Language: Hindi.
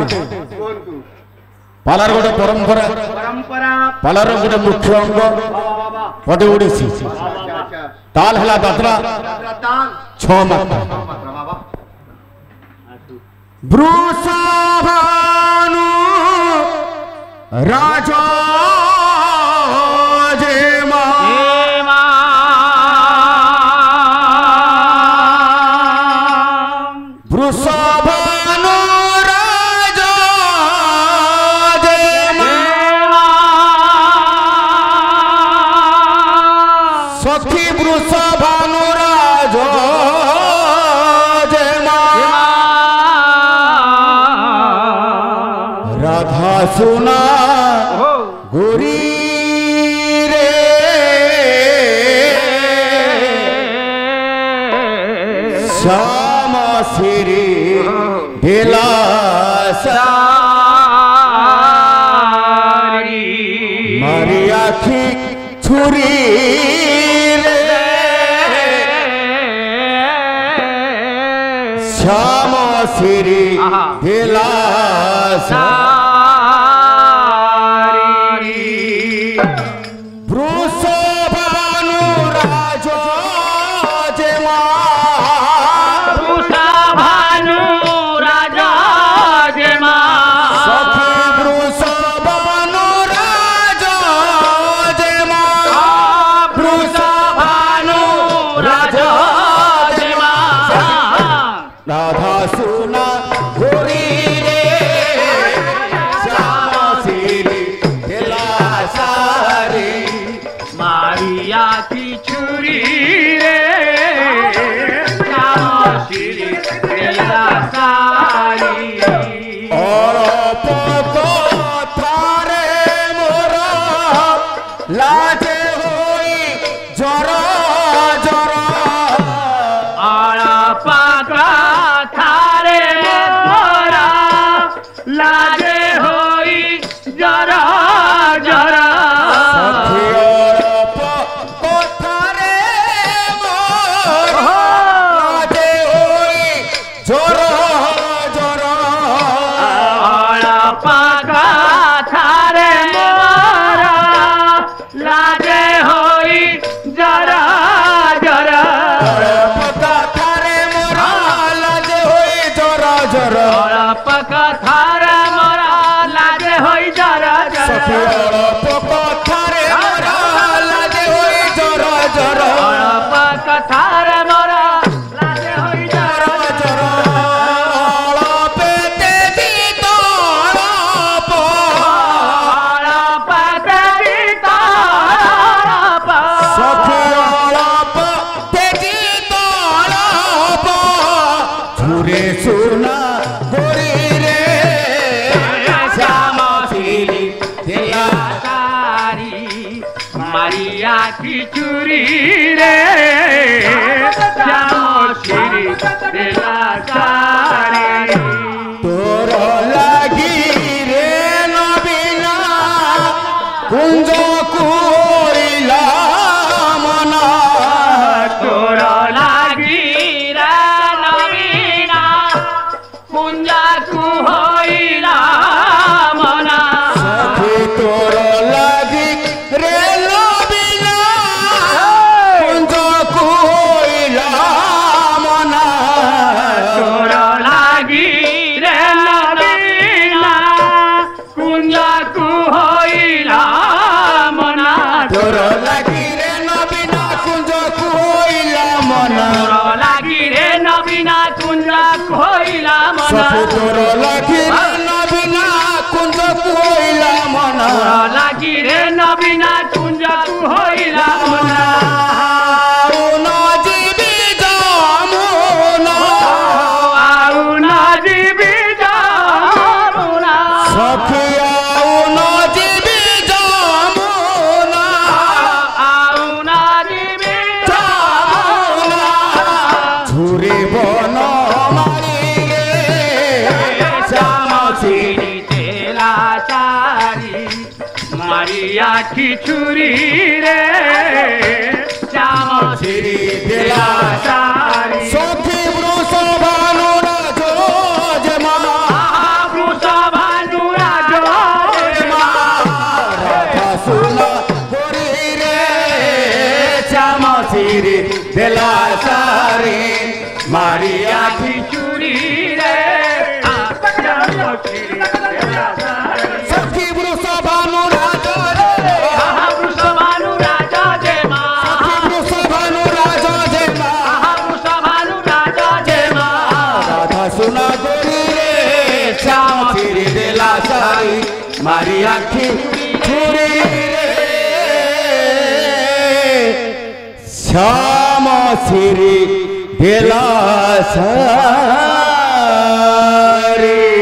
पालार गोटे परंपरा पालार गोटे मुख्य अंग पटे ओडिसी ताल हला दादरा 6 मात्रा वृषभानु राजा सुना गोरी रे श्याम श्री ढेला सारी मारी आखी छुरी रे श्याम श्री ढेला छुरी रे श्याम श्री दिला सारी सखी वृषभानु राजो जमा वृषभानु श्री दिला सारी मारी आखी चूड़ी रे श्याम श्री दिला सारी सखी वृषभानु राजा रे वृषभानु राजा जय मां वृषभानु राजा जय मां वृषभानु राजा जय मां राधा सुना गोरी रे श्याम श्री दिला सारी मारी आखी छुरी रे श्याम श्री दिला सारी